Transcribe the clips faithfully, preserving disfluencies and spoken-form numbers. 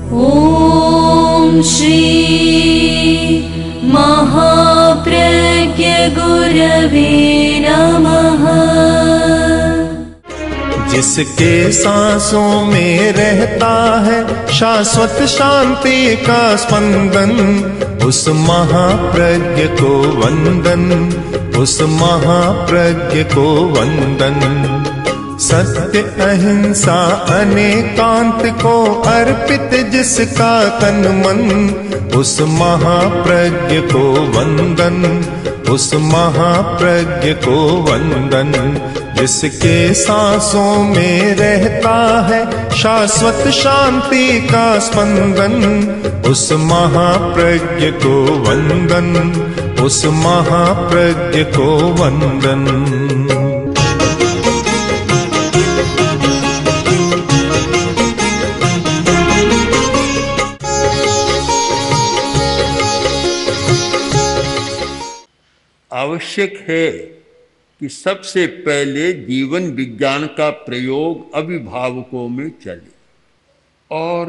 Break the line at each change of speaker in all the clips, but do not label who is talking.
ॐ श्री महाप्रज्ञ गुरवे नमः।
जिसके सांसों में रहता है शाश्वत शांति का स्पंदन, उस महाप्रज्ञ को वंदन, उस महाप्रज्ञ को वंदन। सत्य अहिंसा अनेकांत को अर्पित जिसका तन मन, उस महाप्रज्ञ को वंदन, उस महाप्रज्ञ को वंदन। जिसके सांसों में रहता है शाश्वत शांति का स्पंदन, उस महाप्रज्ञ को वंदन, उस महाप्रज्ञ को वंदन।
आवश्यक है कि सबसे पहले जीवन विज्ञान का प्रयोग अभिभावकों में चले, और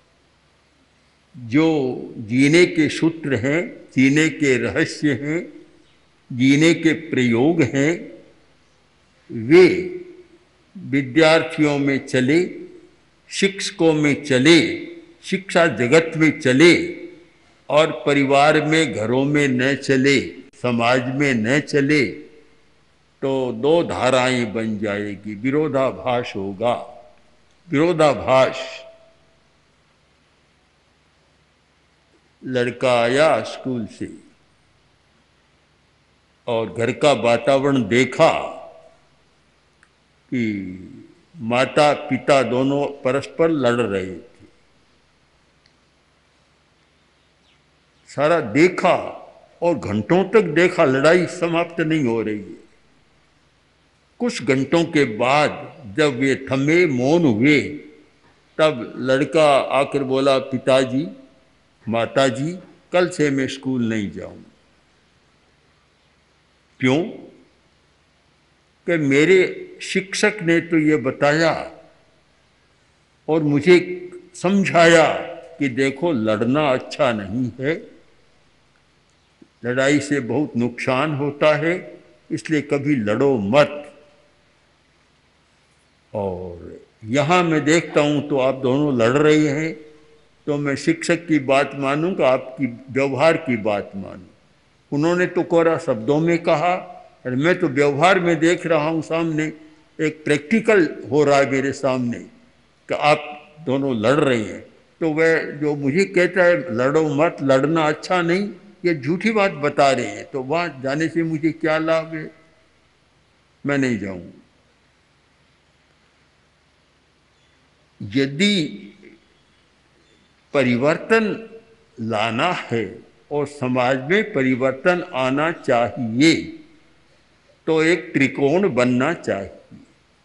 जो जीने के सूत्र हैं, जीने के रहस्य हैं, जीने के प्रयोग हैं, वे विद्यार्थियों में चले, शिक्षकों में चले, शिक्षा जगत में चले, और परिवार में, घरों में न चले, समाज में न चले तो दो धाराएं बन जाएगी, विरोधाभास होगा। विरोधाभास, लड़का आया स्कूल से और घर का वातावरण देखा कि माता पिता दोनों परस्पर लड़ रहे थे। सारा देखा और घंटों तक देखा, लड़ाई समाप्त नहीं हो रही है। कुछ घंटों के बाद जब वे थमे, मौन हुए, तब लड़का आकर बोला, पिताजी, माताजी, कल से मैं स्कूल नहीं जाऊं। क्यों? कि मेरे शिक्षक ने तो ये बताया और मुझे समझाया कि देखो, लड़ना अच्छा नहीं है, लड़ाई से बहुत नुकसान होता है, इसलिए कभी लड़ो मत। और यहाँ मैं देखता हूँ तो आप दोनों लड़ रहे हैं, तो मैं शिक्षक की बात मानूंगा, आपकी व्यवहार की बात मानूं। उन्होंने तो कोरा शब्दों में कहा, और मैं तो व्यवहार में देख रहा हूँ, सामने एक प्रैक्टिकल हो रहा है मेरे सामने कि आप दोनों लड़ रहे हैं। तो वह जो मुझे कहता है लड़ो मत, लड़ना अच्छा नहीं, ये झूठी बात बता रहे हैं, तो वहाँ जाने से मुझे क्या लाभ है? मैं नहीं जाऊँगा। यदि परिवर्तन लाना है और समाज में परिवर्तन आना चाहिए तो एक त्रिकोण बनना चाहिए।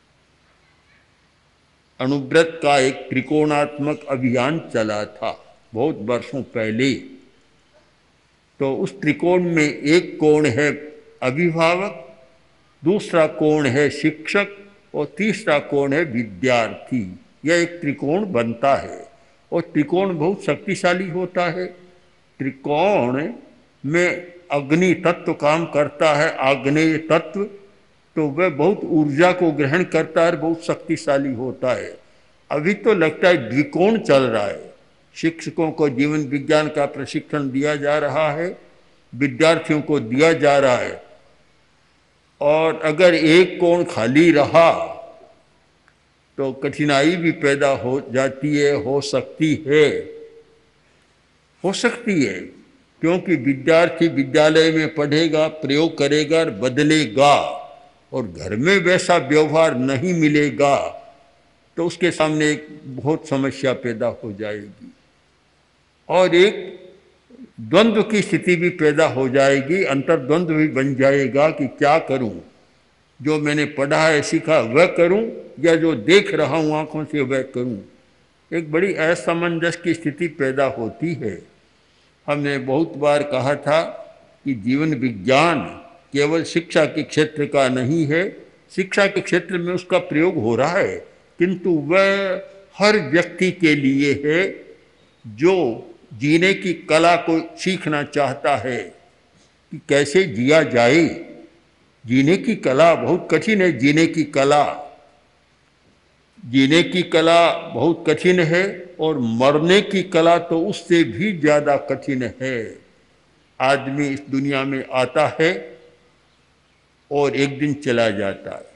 अणुव्रत का एक त्रिकोणात्मक अभियान चला था बहुत वर्षों पहले। तो उस त्रिकोण में एक कोण है अभिभावक, दूसरा कोण है शिक्षक और तीसरा कोण है विद्यार्थी। यह एक त्रिकोण बनता है और त्रिकोण बहुत शक्तिशाली होता है। त्रिकोण में अग्नि तत्व काम करता है, आग्नेय तत्व, तो वह बहुत ऊर्जा को ग्रहण करता है, बहुत शक्तिशाली होता है। अभी तो लगता है द्विकोण चल रहा है। शिक्षकों को जीवन विज्ञान का प्रशिक्षण दिया जा रहा है, विद्यार्थियों को दिया जा रहा है, और अगर एक कोण खाली रहा तो कठिनाई भी पैदा हो जाती है, हो सकती है हो सकती है क्योंकि विद्यार्थी विद्यालय में पढ़ेगा, प्रयोग करेगा और बदलेगा, और घर में वैसा व्यवहार नहीं मिलेगा तो उसके सामने एक बहुत समस्या पैदा हो जाएगी और एक द्वंद्व की स्थिति भी पैदा हो जाएगी, अंतर्द्वंद्व भी बन जाएगा कि क्या करूं, जो मैंने पढ़ा है सीखा वह करूं या जो देख रहा हूं आंखों से वह करूं। एक बड़ी असमंजस की स्थिति पैदा होती है। हमने बहुत बार कहा था कि जीवन विज्ञान केवल शिक्षा के क्षेत्र का नहीं है, शिक्षा के क्षेत्र में उसका प्रयोग हो रहा है, किंतु वह हर व्यक्ति के लिए है जो जीने की कला को सीखना चाहता है कि कैसे जिया जाए, जीने की कला बहुत कठिन है। जीने की कला जीने की कला बहुत कठिन है और मरने की कला तो उससे भी ज़्यादा कठिन है। आदमी इस दुनिया में आता है और एक दिन चला जाता है।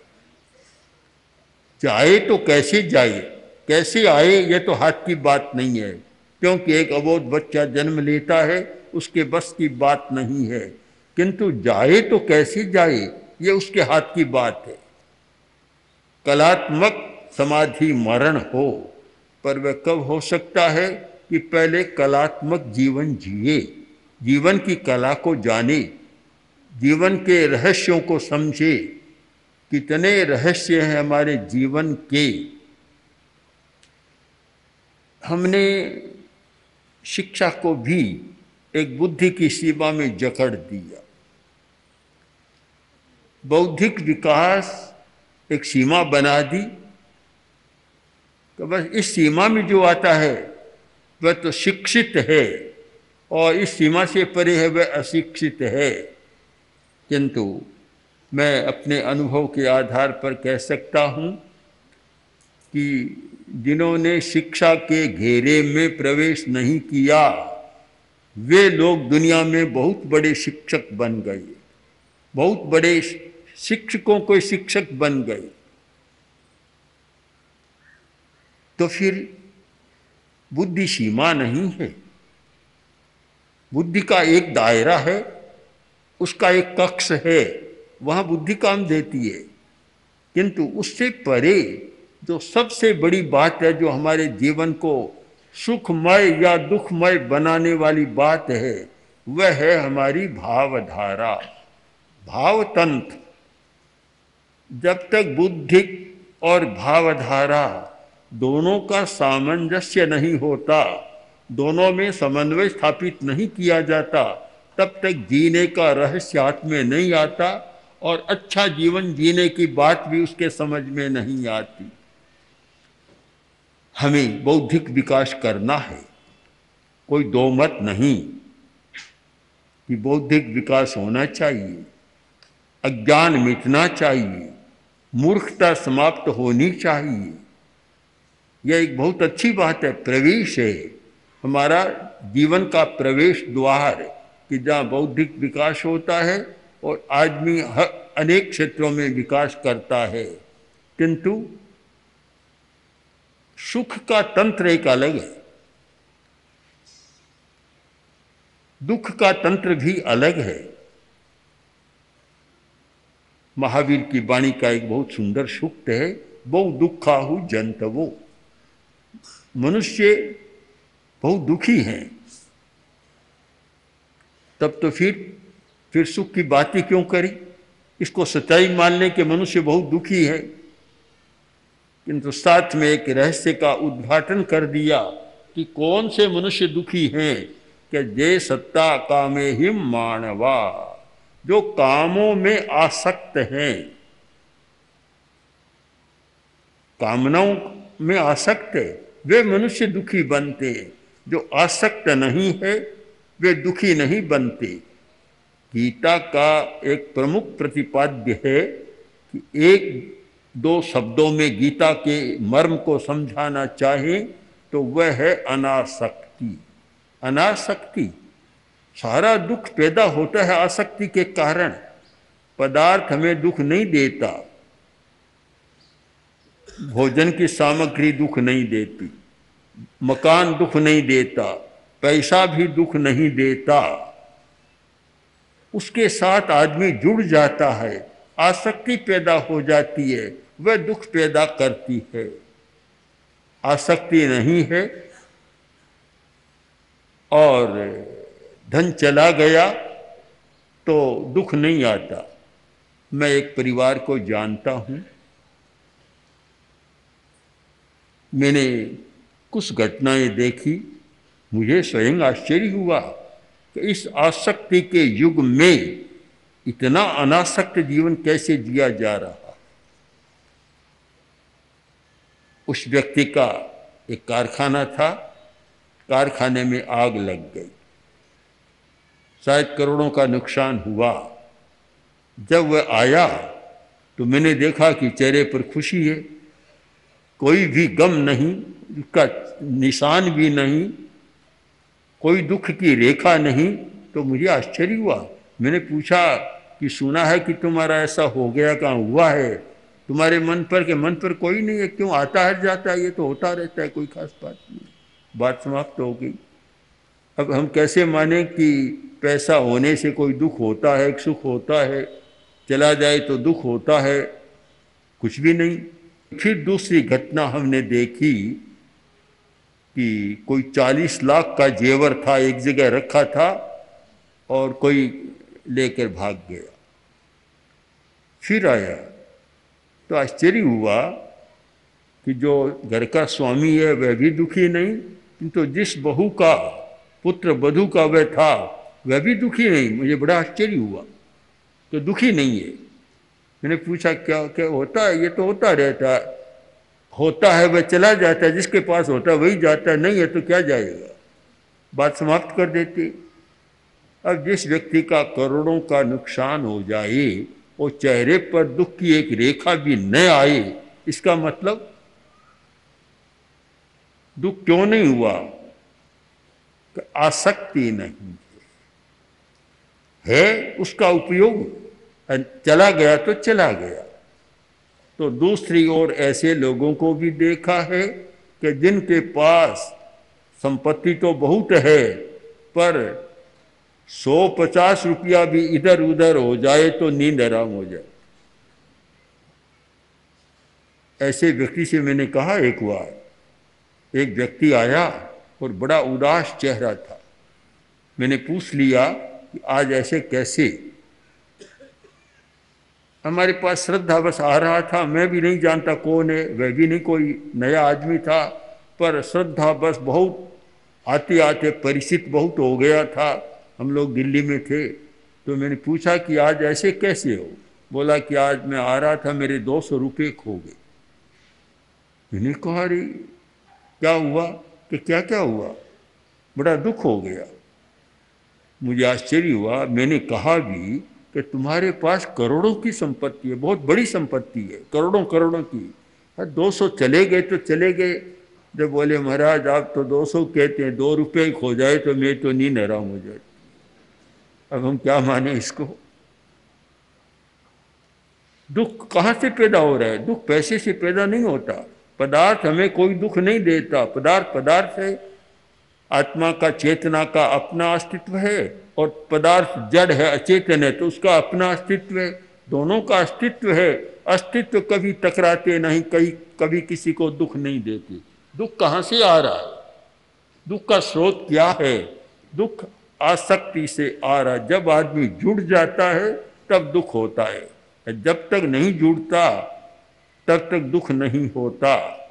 जाए तो कैसे जाए, कैसे आए, ये तो हाथ की बात नहीं है, क्योंकि एक अबोध बच्चा जन्म लेता है, उसके बस की बात नहीं है। किंतु जाए तो कैसे जाए, ये उसके हाथ की बात है। कलात्मक समाधि मरण हो, पर वह कब हो सकता है कि पहले कलात्मक जीवन जिए, जीवन की कला को जाने, जीवन के रहस्यों को समझे। कितने रहस्य हैं हमारे जीवन के। हमने शिक्षा को भी एक बुद्धि की सीमा में जकड़ दिया। बौद्धिक विकास एक सीमा बना दी, तो बस इस सीमा में जो आता है वह तो शिक्षित है, और इस सीमा से परे है वह अशिक्षित है। किंतु मैं अपने अनुभव के आधार पर कह सकता हूँ कि जिन्होंने शिक्षा के घेरे में प्रवेश नहीं किया, वे लोग दुनिया में बहुत बड़े शिक्षक बन गए, बहुत बड़े शिक्षकों को शिक्षक बन गए। तो फिर बुद्धि सीमा नहीं है, बुद्धि का एक दायरा है, उसका एक कक्ष है, वहाँ बुद्धि काम देती है। किंतु उससे परे जो सबसे बड़ी बात है, जो हमारे जीवन को सुखमय या दुखमय बनाने वाली बात है, वह है हमारी भावधारा, भावतंत्र। जब तक बुद्धि और भावधारा दोनों का सामंजस्य नहीं होता, दोनों में समन्वय स्थापित नहीं किया जाता, तब तक जीने का रहस्य हाथ में नहीं आता और अच्छा जीवन जीने की बात भी उसके समझ में नहीं आती। हमें बौद्धिक विकास करना है, कोई दो मत नहीं कि बौद्धिक विकास होना चाहिए, अज्ञान मिटना चाहिए, मूर्खता समाप्त होनी चाहिए। यह एक बहुत अच्छी बात है, प्रवेश है, हमारा जीवन का प्रवेश द्वार, कि जहाँ बौद्धिक विकास होता है और आदमी हर अनेक क्षेत्रों में विकास करता है। किंतु सुख का तंत्र एक अलग है, दुख का तंत्र भी अलग है। महावीर की वाणी का एक बहुत सुंदर सूक्त है, बहु दुखाहु जंतवो। मनुष्य बहुत दुखी हैं, तब तो फिर फिर सुख की बात ही क्यों करी। इसको सच्चाई मान लें कि मनुष्य बहुत दुखी है, किंतु साथ में एक रहस्य का उद्घाटन कर दिया कि कौन से मनुष्य दुखी हैं, कि जे सत्ता कामे ही मानवा, जो कामों में आसक्त हैं, कामनाओं में आसक्त है, वे मनुष्य दुखी बनते। जो आसक्त नहीं है वे दुखी नहीं बनते। गीता का एक प्रमुख प्रतिपाद्य है कि एक दो शब्दों में गीता के मर्म को समझाना चाहे तो वह है अनासक्ति। अनासक्ति, सारा दुख पैदा होता है आसक्ति के कारण। पदार्थ हमें दुख नहीं देता, भोजन की सामग्री दुख नहीं देती, मकान दुख नहीं देता, पैसा भी दुख नहीं देता। उसके साथ आदमी जुड़ जाता है, आसक्ति पैदा हो जाती है, वह दुख पैदा करती है। आसक्ति नहीं है और धन चला गया तो दुख नहीं आता। मैं एक परिवार को जानता हूँ, मैंने कुछ घटनाएं देखी, मुझे स्वयं आश्चर्य हुआ कि इस आसक्ति के युग में इतना अनासक्त जीवन कैसे जिया जा रहा। उस व्यक्ति का एक कारखाना था, कारखाने में आग लग गई, शायद करोड़ों का नुकसान हुआ। जब वह आया तो मैंने देखा कि चेहरे पर खुशी है, कोई भी गम नहीं, उसका निशान भी नहीं, कोई दुख की रेखा नहीं। तो मुझे आश्चर्य हुआ। मैंने पूछा कि सुना है कि तुम्हारा ऐसा हो गया, कहाँ हुआ है तुम्हारे मन पर? के मन पर कोई नहीं है, क्यों आता है जाता है, ये तो होता रहता है, कोई खास बात नहीं। बात समाप्त हो गई। अब हम कैसे माने कि पैसा होने से कोई दुख होता है, सुख होता है, चला जाए तो दुख होता है? कुछ भी नहीं। फिर दूसरी घटना हमने देखी कि कोई चालीस लाख का जेवर था, एक जगह रखा था और कोई लेकर भाग गया। फिर आया तो आश्चर्य हुआ कि जो घर का स्वामी है वह भी दुखी नहीं, किंतु जिस बहू का पुत्र वधू का वह था वह भी दुखी नहीं। मुझे बड़ा आश्चर्य हुआ तो दुखी नहीं है। मैंने पूछा क्या क्या होता है? ये तो होता रहता है, होता है वह चला जाता है, जिसके पास होता है वही जाता है, नहीं है तो क्या जाएगा। बात समाप्त कर देती। अब जिस व्यक्ति का करोड़ों का नुकसान हो जाए, वो चेहरे पर दुख की एक रेखा भी न आए, इसका मतलब दुख क्यों नहीं हुआ? आसक्ति नहीं है, उसका उपयोग चला गया तो चला गया। तो दूसरी ओर ऐसे लोगों को भी देखा है कि जिनके पास संपत्ति तो बहुत है, पर सौ पचास रुपया भी इधर उधर हो जाए तो नींद आराम हो जाए। ऐसे व्यक्ति से मैंने कहा, एक बार एक व्यक्ति आया और बड़ा उदास चेहरा था। मैंने पूछ लिया कि आज ऐसे कैसे? हमारे पास श्रद्धा बस आ रहा था, मैं भी नहीं जानता कौन है, वह भी नहीं, कोई नया आदमी था, पर श्रद्धा बस बहुत आते आते परिचित बहुत हो गया था। हम लोग दिल्ली में थे तो मैंने पूछा कि आज ऐसे कैसे हो? बोला कि आज मैं आ रहा था, मेरे दो सौ रुपये खो गए। मैंने कहा अरे क्या हुआ? कि क्या क्या हुआ? बड़ा दुख हो गया। मुझे आश्चर्य हुआ। मैंने कहा भी कि तुम्हारे पास करोड़ों की संपत्ति है, बहुत बड़ी संपत्ति है, करोड़ों करोड़ों की, दो सौ चले गए तो चले गए। जब बोले महाराज आप तो दो सौ कहते हैं, दो रुपये खो जाए तो मैं तो नींद हराम हो जाए। अब हम क्या माने इसको? दुख कहाँ से पैदा हो रहा है? दुख पैसे से पैदा नहीं होता। पदार्थ हमें कोई दुख नहीं देता। पदार्थ पदार्थ है। आत्मा का, चेतना का अपना अस्तित्व है और पदार्थ जड़ है, अचेतन है, तो उसका अपना अस्तित्व है। दोनों का अस्तित्व है। अस्तित्व कभी टकराते नहीं, कहीं कभी किसी को दुख नहीं देते। दुख कहाँ से आ रहा है? दुख का स्रोत क्या है? दुख आसक्ति से आ रहा। जब आदमी जुड़ जाता है तब दुख होता है, जब तक नहीं जुड़ता तब तक दुख नहीं होता।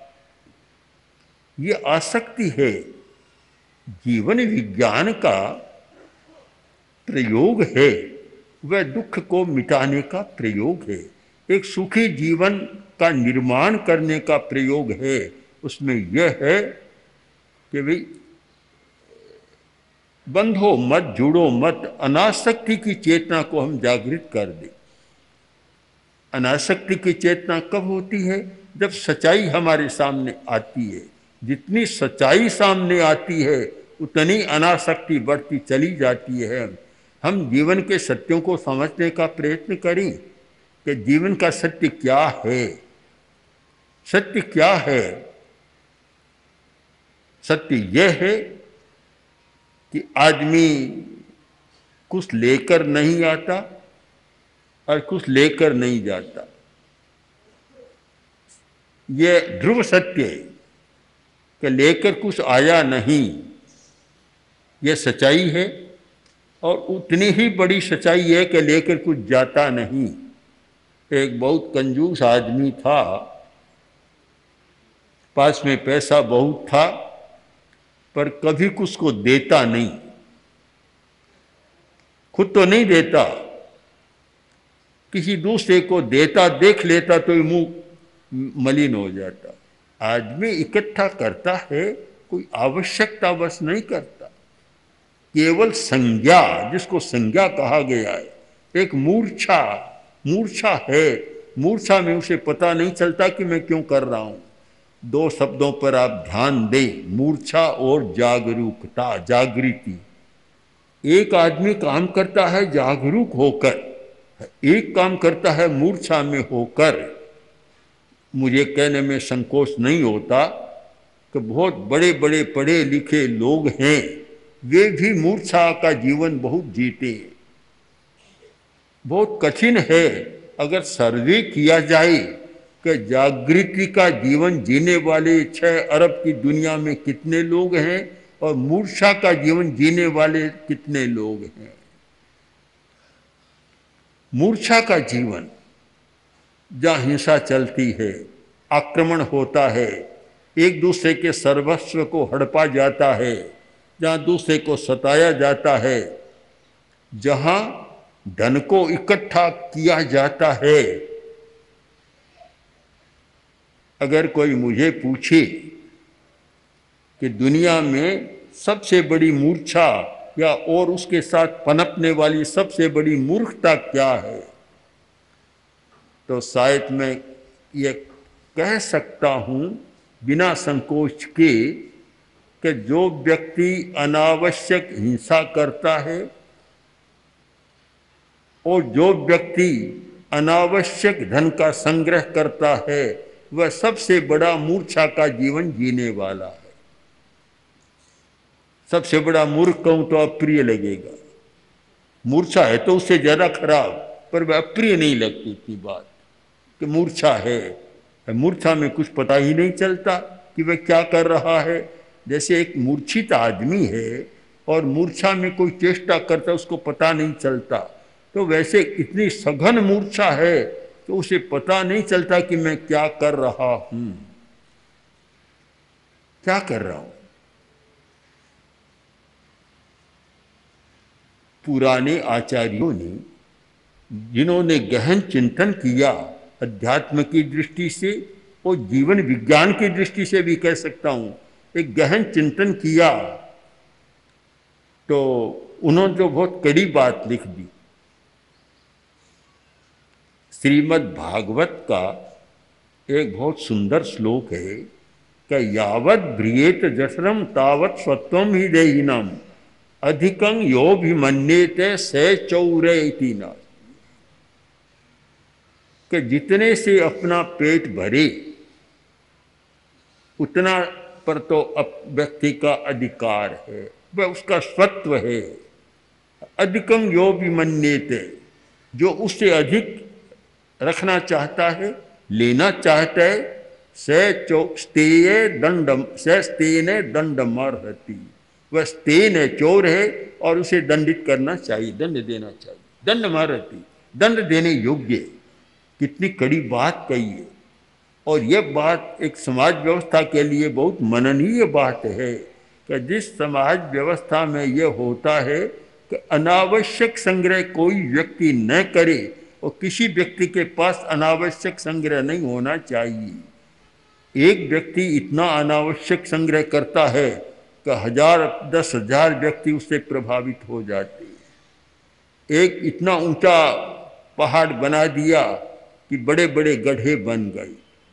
ये आसक्ति है। जीवन विज्ञान का प्रयोग है, वह दुख को मिटाने का प्रयोग है, एक सुखी जीवन का निर्माण करने का प्रयोग है। उसमें यह है कि भाई बंधो मत, जुड़ो मत, अनासक्ति की चेतना को हम जागृत कर दें। अनासक्ति की चेतना कब होती है? जब सच्चाई हमारे सामने आती है। जितनी सच्चाई सामने आती है उतनी अनासक्ति बढ़ती चली जाती है। हम जीवन के सत्यों को समझने का प्रयत्न करें कि जीवन का सत्य क्या है। सत्य क्या है? सत्य यह है कि आदमी कुछ लेकर नहीं आता और कुछ लेकर नहीं जाता। यह ध्रुव सत्य है कि लेकर कुछ आया नहीं, यह सच्चाई है। और उतनी ही बड़ी सच्चाई है कि लेकर कुछ जाता नहीं। एक बहुत कंजूस आदमी था, पास में पैसा बहुत था, पर कभी कुछ को देता नहीं। खुद तो नहीं देता, किसी दूसरे को देता देख लेता तो मुंह मलिन हो जाता। आदमी इकट्ठा करता है कोई आवश्यकता बस नहीं करता, केवल संज्ञा, जिसको संज्ञा कहा गया है, एक मूर्छा मूर्छा है। मूर्छा में उसे पता नहीं चलता कि मैं क्यों कर रहा हूं। दो शब्दों पर आप ध्यान दें, मूर्छा और जागरूकता, जागृति। एक आदमी काम करता है जागरूक होकर, एक काम करता है मूर्छा में होकर। मुझे कहने में संकोच नहीं होता कि बहुत बड़े बड़े पढ़े लिखे लोग हैं, वे भी मूर्छा का जीवन बहुत जीते हैं। बहुत कठिन है अगर सर्वे किया जाए कि जागृति का जीवन जीने वाले छह अरब की दुनिया में कितने लोग हैं और मूर्छा का जीवन जीने वाले कितने लोग हैं। मूर्छा का जीवन, जहाँ हिंसा चलती है, आक्रमण होता है, एक दूसरे के सर्वस्व को हड़पा जाता है, जहाँ दूसरे को सताया जाता है, जहाँ धन को इकट्ठा किया जाता है। अगर कोई मुझे पूछे कि दुनिया में सबसे बड़ी मूर्छा या और उसके साथ पनपने वाली सबसे बड़ी मूर्खता क्या है, तो शायद मैं ये कह सकता हूँ बिना संकोच के कि जो व्यक्ति अनावश्यक हिंसा करता है और जो व्यक्ति अनावश्यक धन का संग्रह करता है, वह सबसे बड़ा मूर्छा का जीवन जीने वाला है। सबसे बड़ा मूर्ख कहूं तो अप्रिय लगेगा, मूर्छा है तो उससे ज्यादा खराब, पर वह अप्रिय नहीं लगती थी बात कि मूर्छा है। मूर्छा में कुछ पता ही नहीं चलता कि वह क्या कर रहा है। जैसे एक मूर्छित आदमी है और मूर्छा में कोई चेष्टा करता उसको पता नहीं चलता, तो वैसे इतनी सघन मूर्छा है तो उसे पता नहीं चलता कि मैं क्या कर रहा हूं, क्या कर रहा हूं। पुराने आचार्यों ने, जिन्होंने गहन चिंतन किया अध्यात्म की दृष्टि से और जीवन विज्ञान की दृष्टि से भी कह सकता हूं, एक गहन चिंतन किया, तो उन्होंने जो बहुत कड़ी बात लिख दी। श्रीमद् भागवत का एक बहुत सुंदर श्लोक है कि यावत् ब्रियेत जठरम तावत् स्वत्वम ही देहिनम अधिकं योभिमन्येते से चौरेति न, कि जितने से अपना पेट भरे उतना पर तो व्यक्ति का अधिकार है, वह उसका स्वत्व है। अधिकं योभिमन्येते, जो उससे अधिक रखना चाहता है, लेना चाहता है, से चौ स्तेय दंडम से स्तेने दंडमर्हति, वह स्तेन है, चोर है और उसे दंडित करना चाहिए, दंड देना चाहिए। दंडमर्हति, दंड देने योग्य। कितनी कड़ी बात कही है। और यह बात एक समाज व्यवस्था के लिए बहुत मननीय बात है कि जिस समाज व्यवस्था में यह होता है कि अनावश्यक संग्रह कोई व्यक्ति न करे और किसी व्यक्ति के पास अनावश्यक संग्रह नहीं होना चाहिए। एक व्यक्ति इतना अनावश्यक संग्रह करता है कि हजार दस हजार व्यक्ति उससे प्रभावित हो जाते हैं। एक इतना ऊंचा पहाड़ बना दिया कि बड़े बड़े गड्ढे बन गए।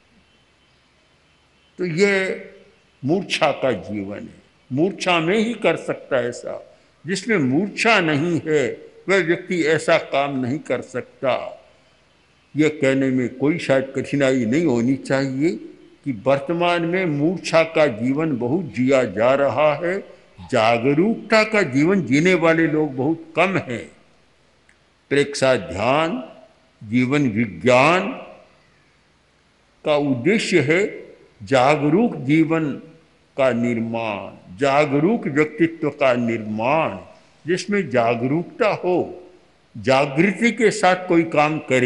तो यह मूर्छा का जीवन है। मूर्छा में ही कर सकता है ऐसा। जिसमें मूर्छा नहीं है वह व्यक्ति ऐसा काम नहीं कर सकता। यह कहने में कोई शायद कठिनाई नहीं होनी चाहिए कि वर्तमान में मूर्छा का जीवन बहुत जिया जा रहा है, जागरूकता का जीवन जीने वाले लोग बहुत कम हैं। प्रेक्षा ध्यान, जीवन विज्ञान का उद्देश्य है जागरूक जीवन का निर्माण, जागरूक व्यक्तित्व का निर्माण, जिसमें जागरूकता हो, जागृति के साथ कोई काम करे।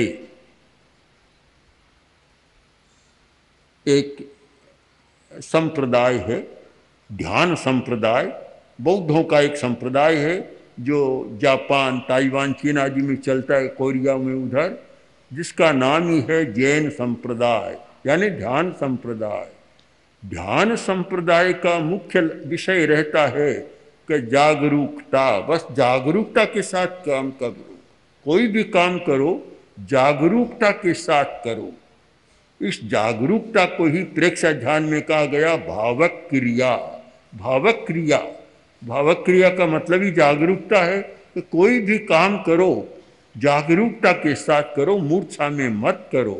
एक संप्रदाय है ध्यान संप्रदाय, बौद्धों का एक संप्रदाय है जो जापान, ताइवान, चीन आदि में चलता है, कोरिया में उधर, जिसका नाम ही है जैन संप्रदाय यानी ध्यान संप्रदाय। ध्यान संप्रदाय का मुख्य विषय रहता है कि जागरूकता, बस जागरूकता के साथ काम करो, कोई भी काम करो जागरूकता के साथ करो। इस जागरूकता को ही प्रेक्षा ध्यान में कहा गया भावक क्रिया। भावक क्रिया, भावक क्रिया का मतलब ही जागरूकता है कि कोई भी काम करो जागरूकता के साथ करो, मूर्छा में मत करो।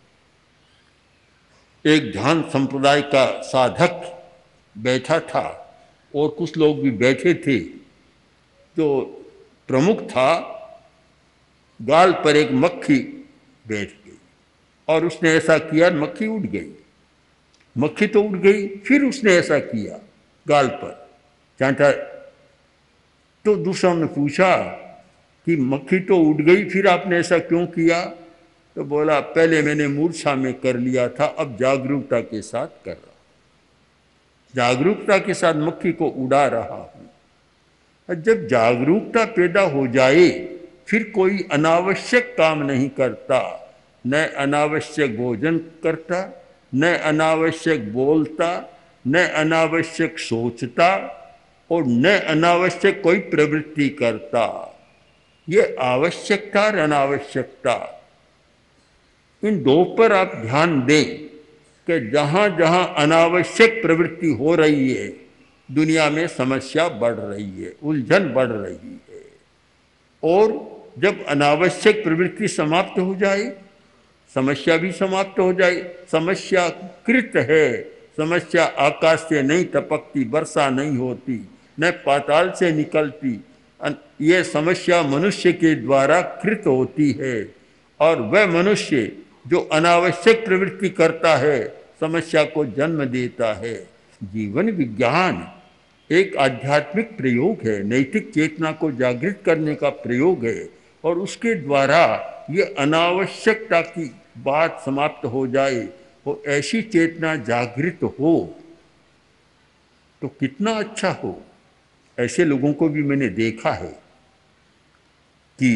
एक ध्यान संप्रदाय का साधक बैठा था और कुछ लोग भी बैठे थे। जो प्रमुख था, गाल पर एक मक्खी बैठ गई और उसने ऐसा किया, मक्खी उड़ गई। मक्खी तो उड़ गई, फिर उसने ऐसा किया, गाल पर चांटा। तो दूसरों ने पूछा कि मक्खी तो उड़ गई, फिर आपने ऐसा क्यों किया? तो बोला, पहले मैंने मूर्छा में कर लिया था, अब जागरूकता के साथ कर रहा हूं। जागरूकता के साथ मक्खी को उड़ा रहा हूं। जब जागरूकता पैदा हो जाए फिर कोई अनावश्यक काम नहीं करता, न अनावश्यक भोजन करता, न अनावश्यक बोलता, न अनावश्यक सोचता और न अनावश्यक कोई प्रवृत्ति करता। ये आवश्यकता और अनावश्यकता, इन दो पर आप ध्यान दें कि जहाँ जहाँ अनावश्यक प्रवृत्ति हो रही है दुनिया में समस्या बढ़ रही है, उलझन बढ़ रही है। और जब अनावश्यक प्रवृत्ति समाप्त हो जाए समस्या भी समाप्त हो जाए। समस्या कृत है, समस्या आकाश से नहीं टपकती, वर्षा नहीं होती, न पाताल से निकलती। ये समस्या मनुष्य के द्वारा कृत होती है और वह मनुष्य जो अनावश्यक प्रवृत्ति करता है समस्या को जन्म देता है। जीवन विज्ञान एक आध्यात्मिक प्रयोग है, नैतिक चेतना को जागृत करने का प्रयोग है और उसके द्वारा ये अनावश्यकता की बात समाप्त हो जाए और ऐसी चेतना जागृत हो तो कितना अच्छा हो। ऐसे लोगों को भी मैंने देखा है कि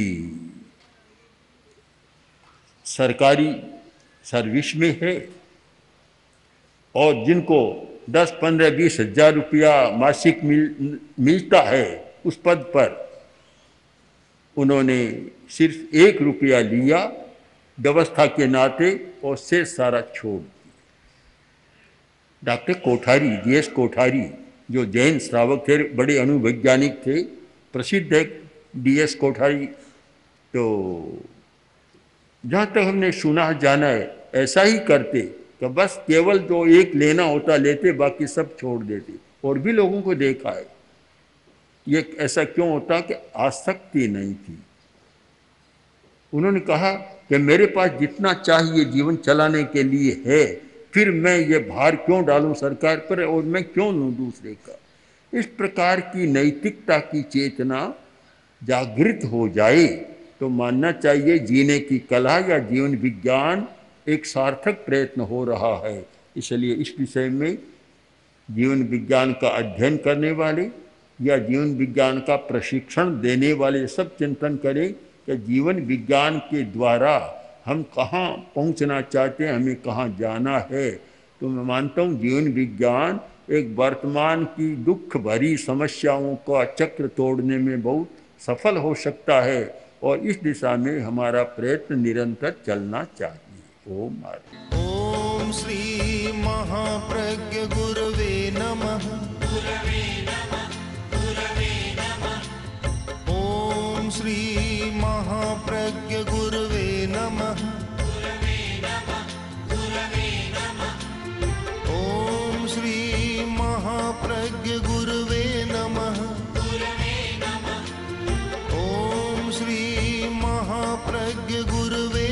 सरकारी सर्विस में है और जिनको दस पंद्रह बीस हजार रुपया मासिक मिल मिलता है, उस पद पर उन्होंने सिर्फ एक रुपया लिया व्यवस्था के नाते और से सारा छोड़ दिया। Doctor Kothari, G S Kothari, जो जैन श्रावक थे, बड़े अणुवैज्ञानिक थे, प्रसिद्ध है डी एस कोठारी। तो जहाँ तक हमने सुना जाना है ऐसा ही करते कि बस केवल जो एक लेना होता लेते, बाकी सब छोड़ देते। और भी लोगों को देखा है। ये ऐसा क्यों होता कि आसक्ति नहीं थी। उन्होंने कहा कि मेरे पास जितना चाहिए जीवन चलाने के लिए है, फिर मैं ये भार क्यों डालूं सरकार पर और मैं क्यों लूं दूसरे का। इस प्रकार की नैतिकता की चेतना जागृत हो जाए तो मानना चाहिए जीने की कला या जीवन विज्ञान एक सार्थक प्रयत्न हो रहा है। इसलिए इस विषय में जीवन विज्ञान का अध्ययन करने वाले या जीवन विज्ञान का प्रशिक्षण देने वाले सब चिंतन करें कि जीवन विज्ञान के द्वारा हम कहाँ पहुँचना चाहते हैं, हमें कहाँ जाना है। तो मैं मानता हूँ जीवन विज्ञान एक वर्तमान की दुख भरी समस्याओं का चक्र तोड़ने में बहुत सफल हो सकता है और इस दिशा में हमारा प्रयत्न निरंतर चलना चाहिए। ओम
ओम श्री महाप्रज्ञ गुरवे नमः। ओम श्री महाप्रज्ञ गुरवे नमः। ओम श्री महाप्रज्ञ गुरवे नमः। ओम श्री महाप्रज्ञ गुरवे